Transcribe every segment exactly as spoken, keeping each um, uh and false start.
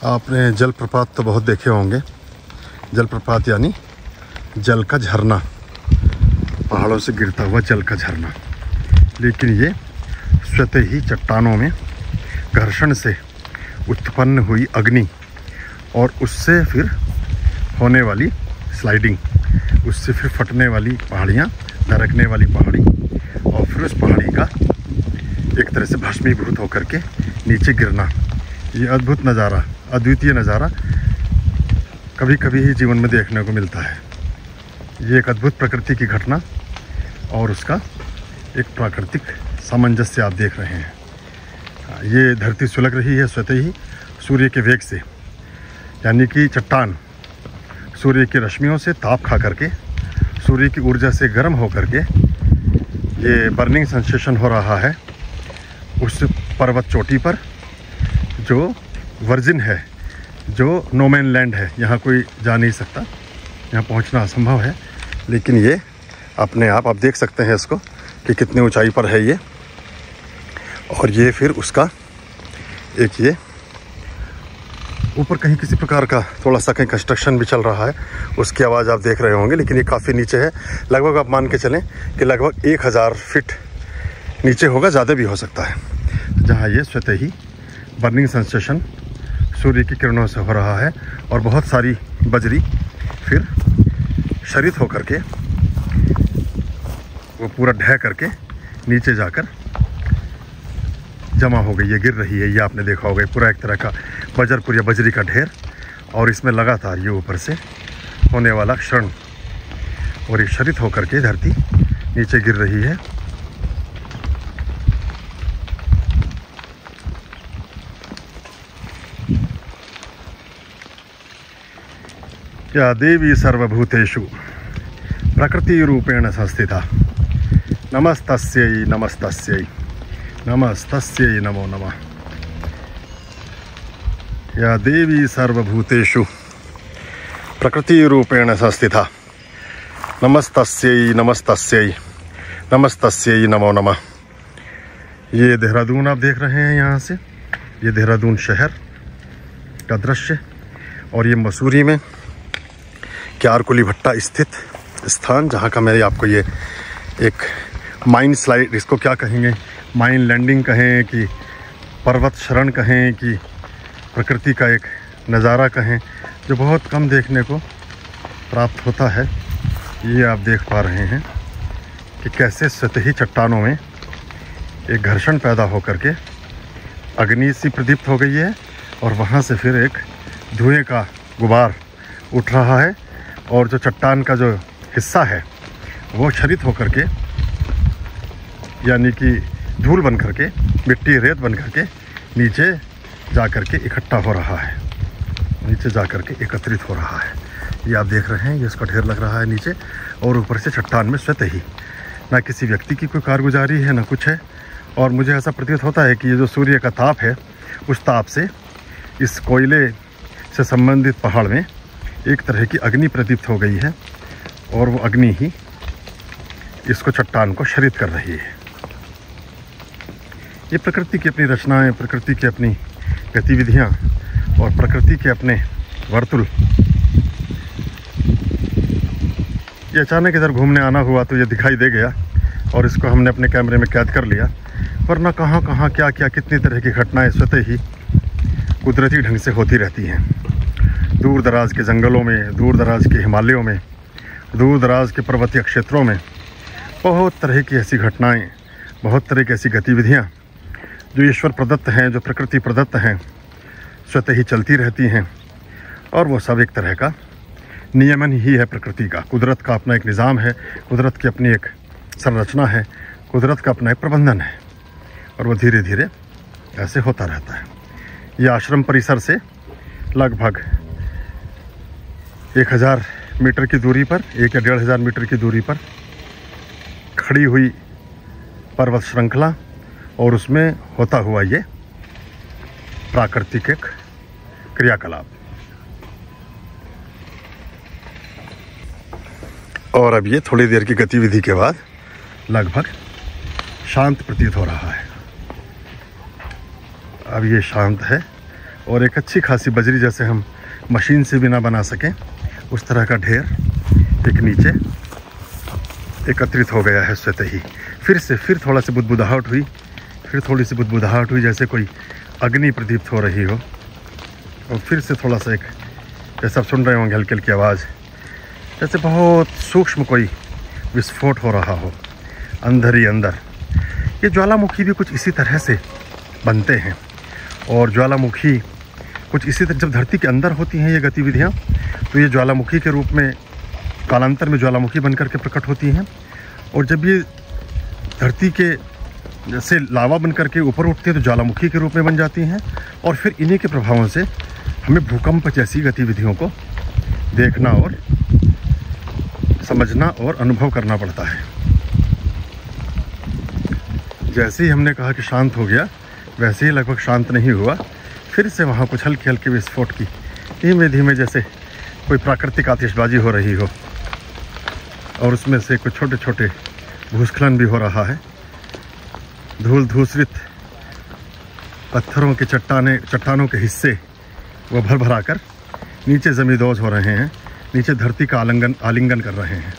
आपने जलप्रपात तो बहुत देखे होंगे। जलप्रपात यानी जल का झरना, पहाड़ों से गिरता हुआ जल का झरना। लेकिन ये स्वतः ही चट्टानों में घर्षण से उत्पन्न हुई अग्नि और उससे फिर होने वाली स्लाइडिंग, उससे फिर फटने वाली पहाड़ियाँ, दरकने वाली पहाड़ी, और फिर उस पहाड़ी का एक तरह से भस्मीभूत होकर के नीचे गिरना। ये अद्भुत नज़ारा, अद्वितीय नज़ारा कभी कभी ही जीवन में देखने को मिलता है। ये एक अद्भुत प्रकृति की घटना और उसका एक प्राकृतिक सामंजस्य आप देख रहे हैं। ये धरती सुलग रही है स्वतः ही सूर्य के वेग से, यानी कि चट्टान सूर्य की रश्मियों से ताप खा करके, सूर्य की ऊर्जा से गर्म हो करके ये बर्निंग सेंसेशन हो रहा है उस पर्वत चोटी पर, जो वर्जिन है, जो नो मैन लैंड है। यहाँ कोई जा नहीं सकता, यहाँ पहुँचना असंभव है। लेकिन ये अपने आप आप देख सकते हैं इसको कि कितनी ऊंचाई पर है ये। और ये फिर उसका एक ये ऊपर कहीं किसी प्रकार का थोड़ा सा कहीं कंस्ट्रक्शन भी चल रहा है, उसकी आवाज़ आप देख रहे होंगे। लेकिन ये काफ़ी नीचे है, लगभग आप मान के चलें कि लगभग एक हज़ार फीट नीचे होगा, ज़्यादा भी हो सकता है, जहाँ ये स्वतः ही बर्निंग सेंसेशन सूर्य की किरणों से हो रहा है। और बहुत सारी बजरी फिर शरित होकर के वो पूरा ढह करके नीचे जाकर जमा हो गई है, गिर रही है। ये आपने देखा होगा, पूरा एक तरह का बजरपुर या बजरी का ढेर, और इसमें लगातार ये ऊपर से होने वाला क्षरण, और ये शरित होकर के धरती नीचे गिर रही है। या देवी सर्वभूतेषु प्रकृति रूपेण संस्थिता नमस्तस्यै नमस्तस्यै नमस्तस्यै नमो नमः। या देवी सर्वभूतेषु प्रकृति रूपेण संस्थिता नमस्तस्यै नमस्तस्यै नमस्तस्यै नमो नमः। ये देहरादून आप देख रहे हैं, यहाँ से ये देहरादून शहर का दृश्य, और ये मसूरी में क्यारकुली भट्टा स्थित स्थान, जहाँ का मैं आपको ये एक माइन स्लाइड, इसको क्या कहेंगे, माइन लैंडिंग कहें कि पर्वत शरण कहें कि प्रकृति का एक नज़ारा कहें, जो बहुत कम देखने को प्राप्त होता है। ये आप देख पा रहे हैं कि कैसे सतही चट्टानों में एक घर्षण पैदा होकर के अग्नि सी प्रदीप्त हो गई है, और वहाँ से फिर एक धुएं का गुबार उठ रहा है, और जो चट्टान का जो हिस्सा है वो क्षरित होकर के, यानी कि धूल बन करके, मिट्टी रेत बन करके नीचे जा कर के इकट्ठा हो रहा है, नीचे जा कर के एकत्रित हो रहा है। ये आप देख रहे हैं, ये इसका ढेर लग रहा है नीचे, और ऊपर से चट्टान में स्वतः ही ना किसी व्यक्ति की कोई कारगुजारी है, ना कुछ है। और मुझे ऐसा प्रतीत होता है कि ये जो सूर्य का ताप है, उस ताप से इस कोयले से संबंधित पहाड़ में एक तरह की अग्नि प्रदीप्त हो गई है, और वो अग्नि ही इसको, चट्टान को क्षरित कर रही है। ये प्रकृति की अपनी रचनाएं, प्रकृति की अपनी गतिविधियां और प्रकृति के अपने वर्तुल। ये अचानक इधर घूमने आना हुआ तो ये दिखाई दे गया, और इसको हमने अपने कैमरे में कैद कर लिया। वरना कहाँ कहाँ क्या क्या कितनी तरह की घटनाएं स्वतः ही कुदरती ढंग से होती रहती हैं। दूर दराज के जंगलों में, दूर दराज के हिमालयों में, दूर दराज के पर्वतीय क्षेत्रों में बहुत तरह की ऐसी घटनाएं, बहुत तरह की ऐसी गतिविधियां जो ईश्वर प्रदत्त हैं, जो प्रकृति प्रदत्त हैं, स्वतः ही चलती रहती हैं। और वो सब एक तरह का नियमन ही है प्रकृति का। कुदरत का अपना एक निज़ाम है, कुदरत की अपनी एक संरचना है, कुदरत का अपना एक प्रबंधन है, और वो धीरे धीरे ऐसे होता रहता है। ये आश्रम परिसर से लगभग एक हज़ार मीटर की दूरी पर, एक या डेढ़ हज़ार मीटर की दूरी पर खड़ी हुई पर्वत श्रृंखला, और उसमें होता हुआ ये प्राकृतिक एक क्रियाकलाप। और अब ये थोड़ी देर की गतिविधि के बाद लगभग शांत प्रतीत हो रहा है। अब ये शांत है, और एक अच्छी खासी बजरी, जैसे हम मशीन से भी ना बना सकें उस तरह का ढेर एक नीचे एकत्रित हो गया है स्वतः ही। फिर से फिर थोड़ा सी बुदबुदाहट हुई, फिर थोड़ी सी बुदबुदाहट हुई, जैसे कोई अग्नि प्रदीप्त हो रही हो। और फिर से थोड़ा सा एक, जैसे आप सुन रहे होंगे हल्की हल्की आवाज़, जैसे बहुत सूक्ष्म कोई विस्फोट हो रहा हो अंदर ही अंदर। ये ज्वालामुखी भी कुछ इसी तरह से बनते हैं, और ज्वालामुखी कुछ इसी तरह, जब धरती के अंदर होती हैं ये गतिविधियाँ, तो ये ज्वालामुखी के रूप में कालांतर में ज्वालामुखी बनकर के प्रकट होती हैं। और जब ये धरती के जैसे लावा बनकर के ऊपर उठती है तो ज्वालामुखी के रूप में बन जाती हैं, और फिर इन्हीं के प्रभावों से हमें भूकंप जैसी गतिविधियों को देखना और समझना और अनुभव करना पड़ता है। जैसे ही हमने कहा कि शांत हो गया, वैसे ही लगभग शांत नहीं हुआ। फिर से वहाँ कुछ हल्के हल्के विस्फोट की धीमे धीमे, जैसे कोई प्राकृतिक आतिशबाजी हो रही हो, और उसमें से कुछ छोटे छोटे भूस्खलन भी हो रहा है। धूल धूसरित पत्थरों के चट्टाने चट्टानों के हिस्से वो भर भरा कर नीचे ज़मींदोज़ हो रहे हैं, नीचे धरती का आलिंगन आलिंगन कर रहे हैं।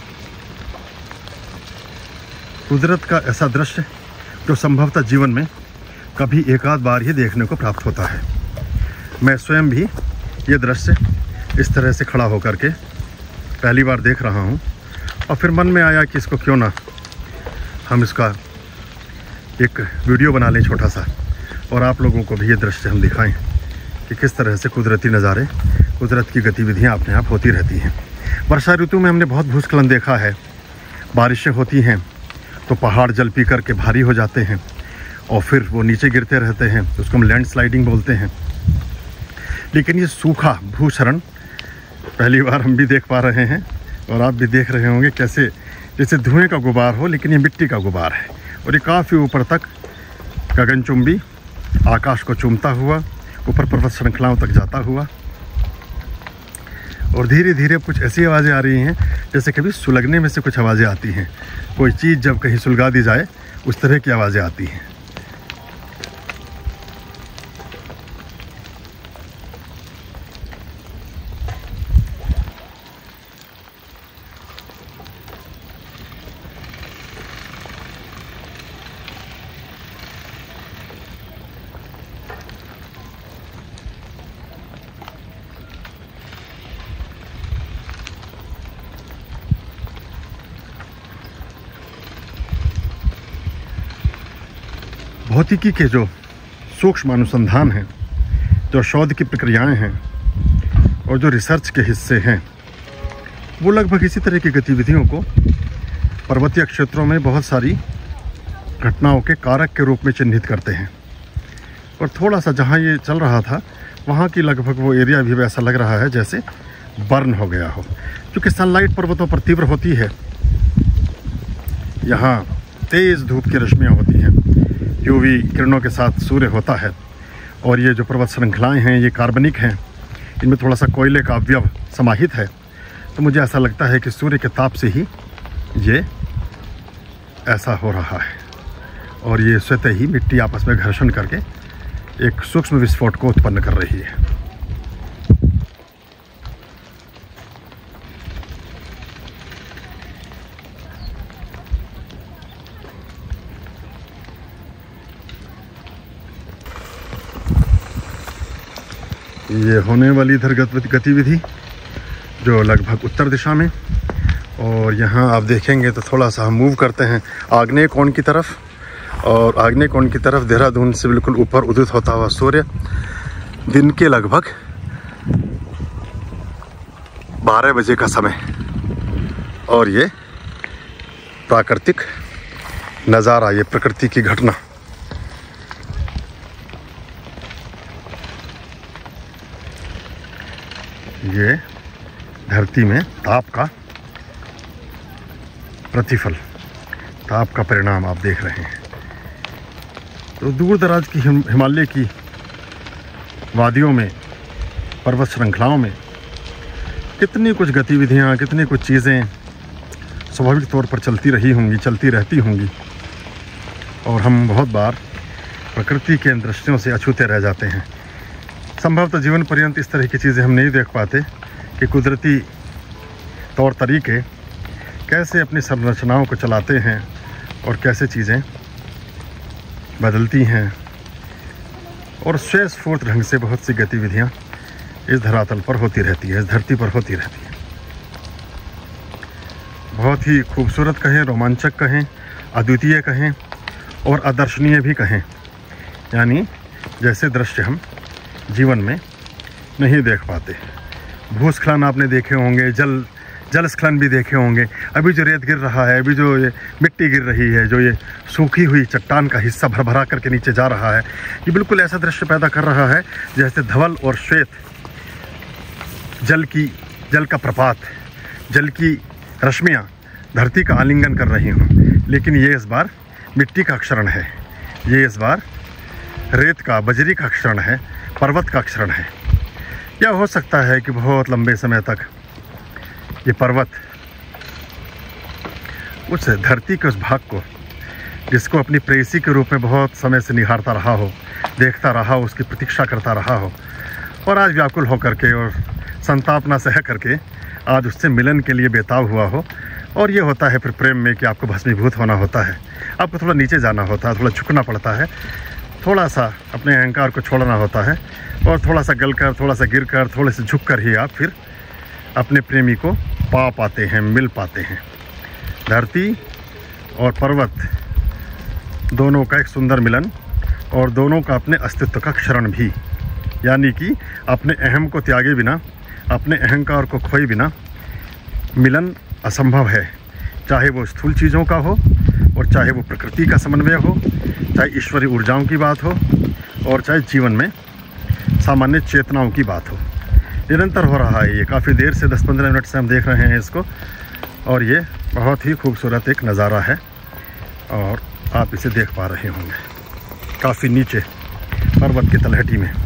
कुदरत का ऐसा दृश्य जो संभवतः जीवन में कभी एक आध बार ही देखने को प्राप्त होता है। मैं स्वयं भी ये दृश्य इस तरह से खड़ा होकर के पहली बार देख रहा हूँ, और फिर मन में आया कि इसको क्यों ना हम इसका एक वीडियो बना लें छोटा सा, और आप लोगों को भी ये दृश्य हम दिखाएं कि किस तरह से कुदरती नज़ारे, कुदरत की गतिविधियाँ अपने आप होती रहती हैं। वर्षा ऋतु में हमने बहुत भूस्खलन देखा है। बारिशें होती हैं तो पहाड़ जल पी कर के भारी हो जाते हैं, और फिर वो नीचे गिरते रहते हैं, तो उसको हम लैंड स्लाइडिंग बोलते हैं। लेकिन ये सूखा भूक्षरण पहली बार हम भी देख पा रहे हैं, और आप भी देख रहे होंगे कैसे जैसे धुएं का गुबार हो, लेकिन ये मिट्टी का गुबार है, और ये काफ़ी ऊपर तक गगनचुंबी आकाश को चूमता हुआ ऊपर पर्वत श्रृंखलाओं तक जाता हुआ। और धीरे धीरे कुछ ऐसी आवाज़ें आ रही हैं जैसे कभी सुलगने में से कुछ आवाज़ें आती हैं, कोई चीज़ जब कहीं सुलगा दी जाए उस तरह की आवाज़ें आती हैं। भौतिकी के जो सूक्ष्म अनुसंधान हैं, जो शोध की प्रक्रियाएं हैं, और जो रिसर्च के हिस्से हैं, वो लगभग इसी तरह की गतिविधियों को पर्वतीय क्षेत्रों में बहुत सारी घटनाओं के कारक के रूप में चिन्हित करते हैं। और थोड़ा सा जहाँ ये चल रहा था वहाँ की लगभग वो एरिया भी वैसा लग रहा है जैसे बर्न हो गया हो, क्योंकि सनलाइट पर्वतों पर तीव्र होती है। यहाँ तेज़ धूप की रश्मियाँ होती हैं, यूवी किरणों के साथ सूर्य होता है, और ये जो पर्वत श्रृंखलाएँ हैं ये कार्बनिक हैं, इनमें थोड़ा सा कोयले का अवयव समाहित है। तो मुझे ऐसा लगता है कि सूर्य के ताप से ही ये ऐसा हो रहा है, और ये स्वतः ही मिट्टी आपस में घर्षण करके एक सूक्ष्म विस्फोट को उत्पन्न कर रही है। ये होने वाली इधर गतिविधि जो लगभग उत्तर दिशा में, और यहाँ आप देखेंगे तो थोड़ा सा हम मूव करते हैं आग्नेय कोण की तरफ, और आग्नेय कोण की तरफ देहरादून से बिल्कुल ऊपर उदित होता हुआ सूर्य दिन के लगभग बारह बजे का समय, और ये प्राकृतिक नज़ारा, ये प्रकृति की घटना। ये धरती में ताप का प्रतिफल, ताप का परिणाम आप देख रहे हैं। तो दूर दराज की हिमालय की वादियों में, पर्वत श्रृंखलाओं में कितनी कुछ गतिविधियाँ, कितनी कुछ चीज़ें स्वाभाविक तौर पर चलती रही होंगी, चलती रहती होंगी, और हम बहुत बार प्रकृति के इन दृश्यों से अछूते रह जाते हैं। संभवतः जीवन पर्यंत इस तरह की चीज़ें हम नहीं देख पाते कि कुदरती तौर तरीके कैसे अपनी संरचनाओं को चलाते हैं और कैसे चीज़ें बदलती हैं, और स्वयं स्फूर्त ढंग से बहुत सी गतिविधियाँ इस धरातल पर होती रहती है, इस धरती पर होती रहती है। बहुत ही खूबसूरत कहें, रोमांचक कहें, अद्वितीय कहें और आदर्शनीय भी कहें, यानी जैसे दृश्य हम जीवन में नहीं देख पाते। भूस्खलन आपने देखे होंगे, जल जलस्खलन भी देखे होंगे। अभी जो रेत गिर रहा है, अभी जो ये मिट्टी गिर रही है, जो ये सूखी हुई चट्टान का हिस्सा भर भरा करके नीचे जा रहा है, ये बिल्कुल ऐसा दृश्य पैदा कर रहा है जैसे धवल और श्वेत जल की जल का प्रपात, जल की रश्मियाँ धरती का आलिंगन कर रही हों। लेकिन ये इस बार मिट्टी का क्षरण है, ये इस बार रेत का, बजरी का क्षरण है, पर्वत का क्षरण है। या हो सकता है कि बहुत लंबे समय तक ये पर्वत उस धरती के उस भाग को, जिसको अपनी प्रेयसी के रूप में बहुत समय से निहारता रहा हो, देखता रहा हो, उसकी प्रतीक्षा करता रहा हो, और आज व्याकुल होकर के और संतापना सह करके आज उससे मिलन के लिए बेताब हुआ हो। और ये होता है फिर प्रेम में कि आपको भस्मीभूत होना होता है, आपको थोड़ा नीचे जाना होता है, थोड़ा झुकना पड़ता है, थोड़ा सा अपने अहंकार को छोड़ना होता है, और थोड़ा सा गलकर, थोड़ा सा गिरकर, थोड़े से झुककर ही आप फिर अपने प्रेमी को पा पाते हैं, मिल पाते हैं। धरती और पर्वत दोनों का एक सुंदर मिलन, और दोनों का अपने अस्तित्व का क्षरण भी, यानी कि अपने अहम को त्यागे बिना, अपने अहंकार को खोए बिना मिलन असंभव है। चाहे वो स्थूल चीज़ों का हो और चाहे वो प्रकृति का समन्वय हो, चाहे ईश्वरीय ऊर्जाओं की बात हो और चाहे जीवन में सामान्य चेतनाओं की बात हो। निरंतर हो रहा है ये, काफ़ी देर से, दस पंद्रह मिनट से हम देख रहे हैं इसको, और ये बहुत ही खूबसूरत एक नज़ारा है और आप इसे देख पा रहे होंगे काफ़ी नीचे पर्वत की तलहटी में।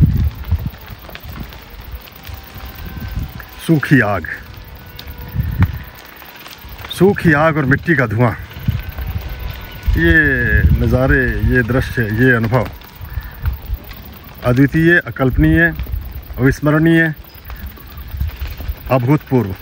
सूखी आग, सूखी आग और मिट्टी का धुआं, ये नज़ारे, ये दृश्य, ये अनुभव अद्वितीय, अकल्पनीय, अविस्मरणीय, अभूतपूर्व।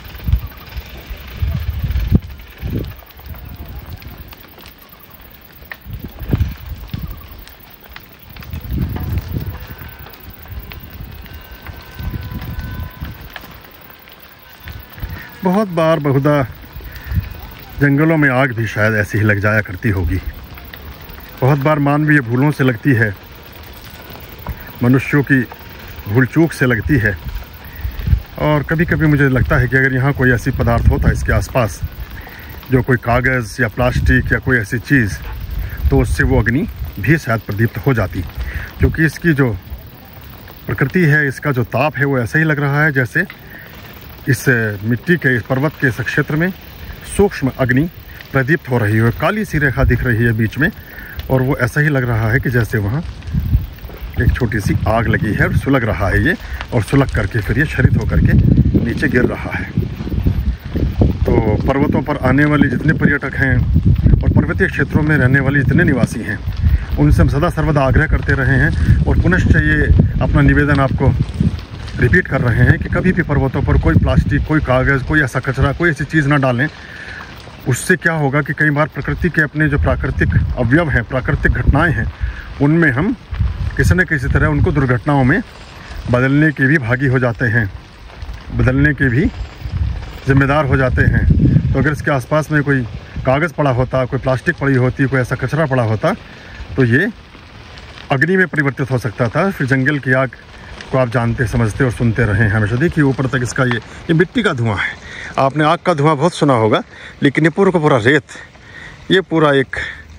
बहुत बार बहुधा जंगलों में आग भी शायद ऐसी ही लग जाया करती होगी। बहुत बार मानवीय भूलों से लगती है, मनुष्यों की भूल चूक से लगती है, और कभी कभी मुझे लगता है कि अगर यहाँ कोई ऐसी पदार्थ होता इसके आसपास, जो कोई कागज़ या प्लास्टिक या कोई ऐसी चीज़, तो उससे वो अग्नि भी शायद प्रदीप्त हो जाती, क्योंकि इसकी जो प्रकृति है, इसका जो ताप है, वो ऐसा ही लग रहा है जैसे इस मिट्टी के, इस पर्वत के इस क्षेत्र में सूक्ष्म अग्नि प्रदीप्त हो रही है। काली सी रेखा दिख रही है बीच में, और वो ऐसा ही लग रहा है कि जैसे वहाँ एक छोटी सी आग लगी है और सुलग रहा है ये, और सुलग करके फिर ये क्षरित होकर के नीचे गिर रहा है। तो पर्वतों पर आने वाले जितने पर्यटक हैं और पर्वतीय क्षेत्रों में रहने वाले जितने निवासी हैं, उनसे हम सदा सर्वदा आग्रह करते रहे हैं और पुनश्च ये अपना निवेदन आपको रिपीट कर रहे हैं कि कभी भी पर्वतों पर कोई प्लास्टिक, कोई कागज़, कोई ऐसा कचरा, कोई ऐसी चीज़ ना डालें। उससे क्या होगा कि कई बार प्रकृति के अपने जो प्राकृतिक अवयव हैं, प्राकृतिक घटनाएं हैं, उनमें हम किसी न किसी तरह उनको दुर्घटनाओं में बदलने के भी भागी हो जाते हैं, बदलने के भी जिम्मेदार हो जाते हैं। तो अगर इसके आसपास में कोई कागज़ पड़ा होता, कोई प्लास्टिक पड़ी होती, कोई ऐसा कचरा पड़ा होता, तो ये अग्नि में परिवर्तित हो सकता था। फिर जंगल की आग को आप जानते, समझते और सुनते रहे हैं हमेशा। देखिए ऊपर तक इसका ये ये मिट्टी का धुआं है। आपने आग का धुआं बहुत सुना होगा, लेकिन ये पूरा का पूरा रेत, ये पूरा एक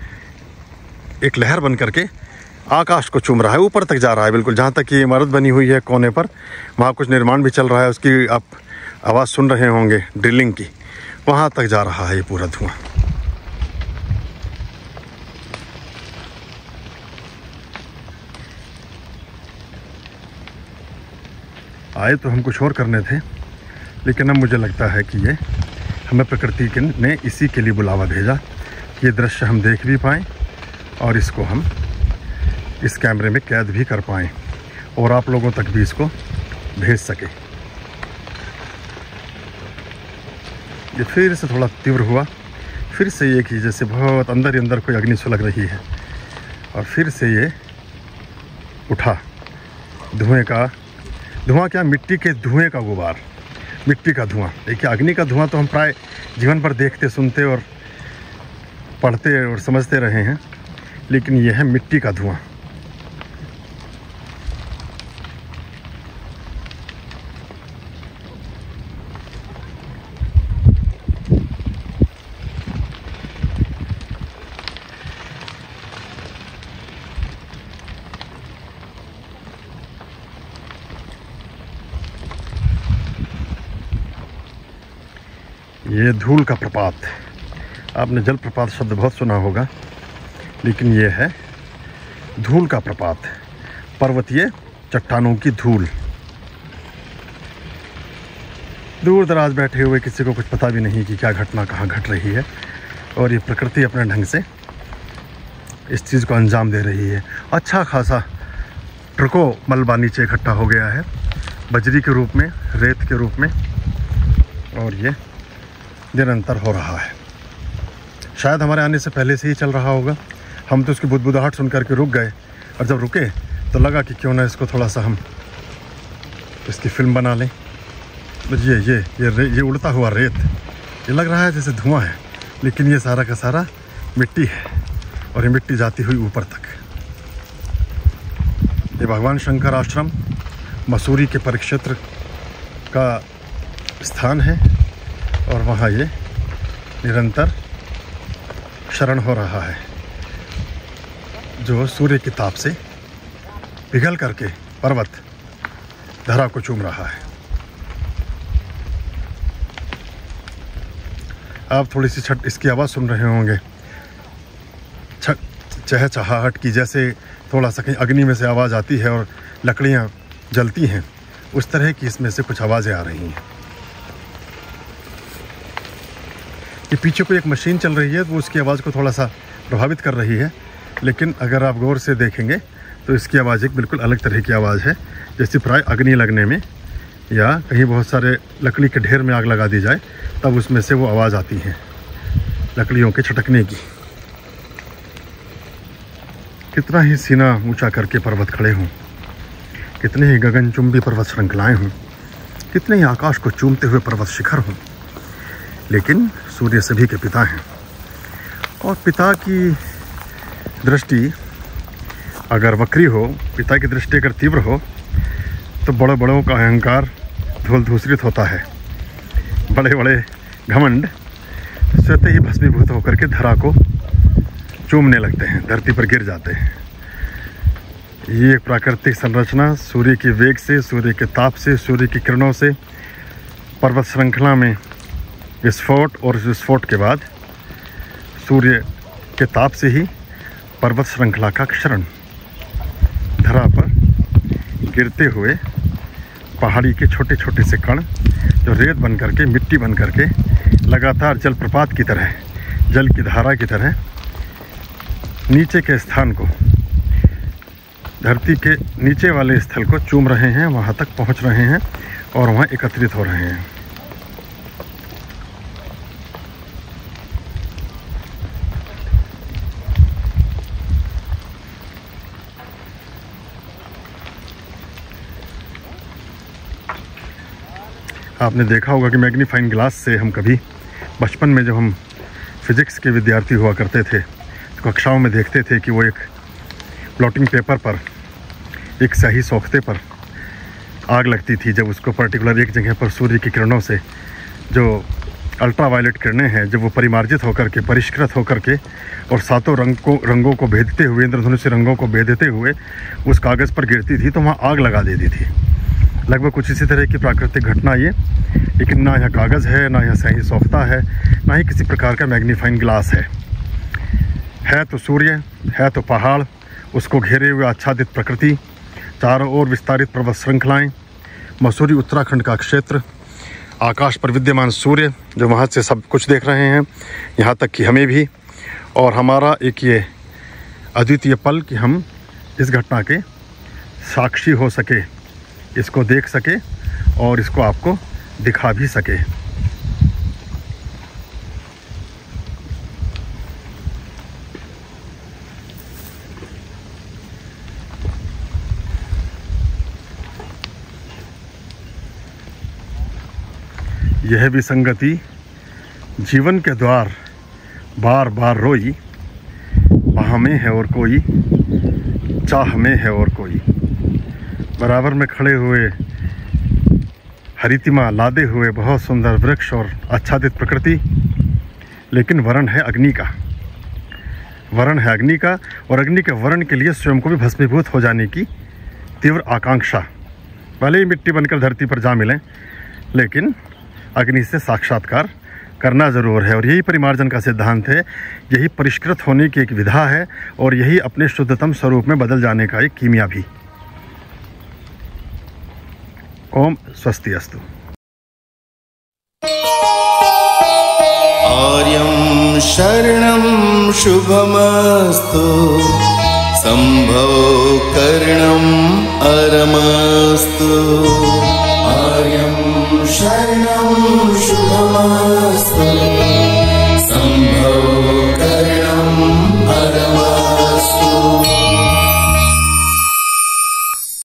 एक लहर बन करके आकाश को चूम रहा है, ऊपर तक जा रहा है। बिल्कुल जहाँ तक ये इमारत बनी हुई है कोने पर, वहाँ कुछ निर्माण भी चल रहा है, उसकी आप आवाज़ सुन रहे होंगे, ड्रिलिंग की, वहाँ तक जा रहा है ये पूरा धुआं। आए तो हम कुछ और करने थे, लेकिन अब मुझे लगता है कि ये हमें प्रकृति के ने इसी के लिए बुलावा भेजा, ये दृश्य हम देख भी पाएँ और इसको हम इस कैमरे में कैद भी कर पाएँ। और आप लोगों तक भी इसको भेज सके। ये फिर से थोड़ा तीव्र हुआ, फिर से एक ही जैसे बहुत अंदर ही अंदर कोई अग्नि सुलग रही है, और फिर से ये उठा धुएं का धुआं क्या, मिट्टी के धुएं का गुबार, मिट्टी का धुआं। देखिए अग्नि का धुआं तो हम प्राय जीवन भर देखते सुनते और पढ़ते और समझते रहे हैं, लेकिन यह है मिट्टी का धुआं। ये धूल का प्रपात, आपने जलप्रपात शब्द बहुत सुना होगा, लेकिन ये है धूल का प्रपात, पर्वतीय चट्टानों की धूल। दूर दराज बैठे हुए किसी को कुछ पता भी नहीं कि क्या घटना कहाँ घट रही है, और ये प्रकृति अपने ढंग से इस चीज़ को अंजाम दे रही है। अच्छा खासा ट्रकों मलबा नीचे इकट्ठा हो गया है, बजरी के रूप में, रेत के रूप में, और ये निरंतर हो रहा है। शायद हमारे आने से पहले से ही चल रहा होगा, हम तो उसकी बुदबुदाहट सुन करके रुक गए, और जब रुके तो लगा कि क्यों ना इसको थोड़ा सा हम इसकी फिल्म बना लें। तो ये ये ये ये उड़ता हुआ रेत, ये लग रहा है जैसे धुआं है, लेकिन ये सारा का सारा मिट्टी है, और ये मिट्टी जाती हुई ऊपर तक। ये भगवान शंकर आश्रम मसूरी के परिक्षेत्र का स्थान है, और वहाँ ये निरंतर शरण हो रहा है, जो सूर्य की ताप से पिघल करके पर्वत धरा को चूम रहा है। आप थोड़ी सी छट इसकी आवाज़ सुन रहे होंगे, चहचहाहट की, जैसे थोड़ा सा कहीं अग्नि में से आवाज़ आती है और लकड़ियाँ जलती हैं, उस तरह की इसमें से कुछ आवाज़ें आ रही हैं। ये पीछे कोई एक मशीन चल रही है, तो उसकी आवाज़ को थोड़ा सा प्रभावित कर रही है, लेकिन अगर आप गौर से देखेंगे तो इसकी आवाज़ एक बिल्कुल अलग तरह की आवाज़ है, जैसे प्राय अग्नि लगने में या कहीं बहुत सारे लकड़ी के ढेर में आग लगा दी जाए तब उसमें से वो आवाज़ आती है, लकड़ियों के छटकने की। कितना ही सीना ऊंचा करके पर्वत खड़े हों, कितने ही गगनचुंबी पर्वत श्रृंखलाएँ हों, कितने ही आकाश को चूमते हुए पर्वत शिखर हों, लेकिन सूर्य सभी के पिता हैं। और पिता की दृष्टि अगर वक्री हो, पिता की दृष्टि अगर तीव्र हो, तो बड़े बड़ों का अहंकार धूल धूसरित होता है, बड़े बड़े घमंड स्वतः ही भस्मीभूत होकर के धरा को चूमने लगते हैं, धरती पर गिर जाते हैं। ये एक प्राकृतिक संरचना सूर्य के वेग से, सूर्य के ताप से, सूर्य की किरणों से पर्वत श्रृंखला में विस्फोट, और इस विस्फोट के बाद सूर्य के ताप से ही पर्वत श्रृंखला का क्षरण धरा पर गिरते हुए पहाड़ी के छोटे छोटे से कण जो रेत बन करके, मिट्टी बन करके लगातार जलप्रपात की तरह, जल की धारा की तरह नीचे के स्थान को, धरती के नीचे वाले स्थल को चूम रहे हैं, वहाँ तक पहुँच रहे हैं और वहाँ एकत्रित हो रहे हैं। आपने देखा होगा कि मैग्नीफाइंग ग्लास से हम कभी बचपन में जब हम फिज़िक्स के विद्यार्थी हुआ करते थे तो कक्षाओं में देखते थे कि वो एक प्लॉटिंग पेपर पर, एक स्याही सोखते पर आग लगती थी, जब उसको पर्टिकुलर एक जगह पर सूर्य की किरणों से जो अल्ट्रावायलेट किरणें हैं, जब वो परिमार्जित होकर के, परिष्कृत होकर के और सातों रंग को रंगों को भेदते हुए, इंद्रधनुष रंगों को भेदते हुए उस कागज़ पर गिरती थी, तो वहाँ आग लगा देती थी। लगभग कुछ इसी तरह की प्राकृतिक घटना ये, लेकिन ना यह कागज़ है, ना यह स्याही सोखता है, ना ही किसी प्रकार का मैग्नीफाइंग ग्लास है। है तो सूर्य, है तो पहाड़, उसको घेरे हुए आच्छादित प्रकृति, चारों ओर विस्तारित पर्वत श्रृंखलाएँ, मसूरी उत्तराखंड का क्षेत्र, आकाश पर विद्यमान सूर्य जो वहाँ से सब कुछ देख रहे हैं, यहाँ तक कि हमें भी, और हमारा एक ये अद्वितीय पल कि हम इस घटना के साक्षी हो सके, इसको देख सके और इसको आपको दिखा भी सके। यह भी संगति जीवन के द्वार बार बार रोई, बाह में है और कोई, चाह में है और कोई। बराबर में खड़े हुए हरितिमा लादे हुए बहुत सुंदर वृक्ष और आच्छादित प्रकृति, लेकिन वर्ण है अग्नि का, वर्ण है अग्नि का। और अग्नि के वर्ण के लिए स्वयं को भी भस्मीभूत हो जाने की तीव्र आकांक्षा। भले ही मिट्टी बनकर धरती पर जा मिलें, लेकिन अग्नि से साक्षात्कार करना ज़रूर है। और यही परिमार्जन का सिद्धांत है, यही परिष्कृत होने की एक विधा है, और यही अपने शुद्धतम स्वरूप में बदल जाने का एक कीमिया भी। ओम स्वस्ति अस्तु। आर्यं शरणं शुभमस्तु, संभव करणं अरमस्तु। आर्यं शरणं शुभमस्तु,